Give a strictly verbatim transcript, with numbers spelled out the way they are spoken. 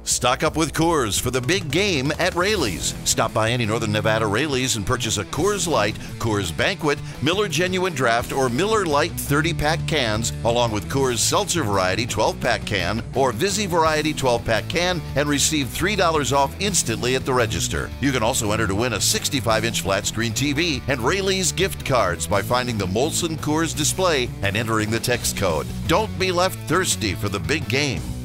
Stock up with Coors for the big game at Raley's. Stop by any Northern Nevada Raley's and purchase a Coors Light, Coors Banquet, Miller Genuine Draft, or Miller Lite thirty pack cans, along with Coors Seltzer Variety twelve pack can or Vizzy Variety twelve pack can, and receive three dollars off instantly at the register. You can also enter to win a sixty-five inch flat screen T V and Raley's gift cards by finding the Molson Coors display and entering the text code. Don't be left thirsty for the big game.